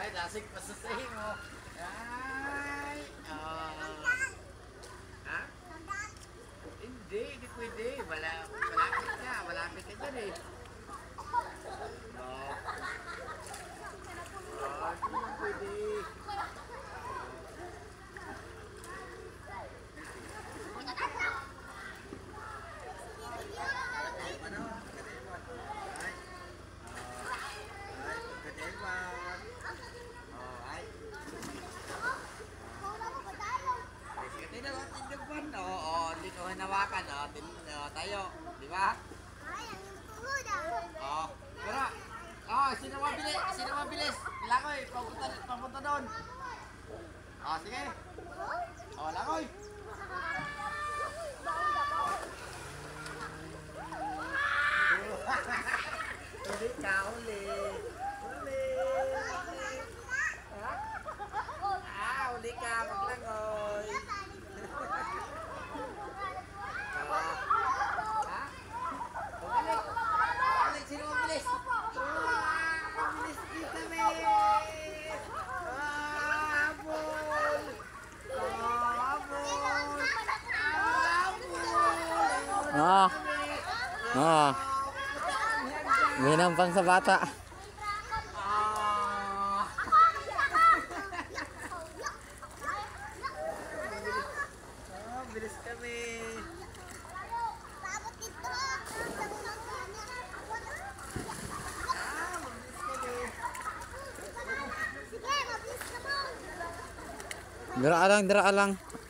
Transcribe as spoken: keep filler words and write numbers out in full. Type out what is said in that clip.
Ay, lasig pa sa sahi mo. Ay. Oh. Ha? Hindi, hindi pwede. Wala, malapit ka. Malapit ka dyan eh. No. Oh, hindi pwede. Oo, hindi ko hinawakan, oh. Tin, uh, tayo, di ba? Ay, ang tuhod ah. Oo. Pero, oh, sino mabilis? Sino mabilis? Langoy, papunta, papunta doon. Oh, sige. Oh, langoy. Uli ka, uli. Uli. Ha? Ah, uli ka, maglangoy. Sino mabilis? Mabilis kita, me! Ah, habol! Ah, habol! Habol! Ah. Ah. Minampang sa bata. Ah! Ah, bilis kami! Dira lang, dira lang.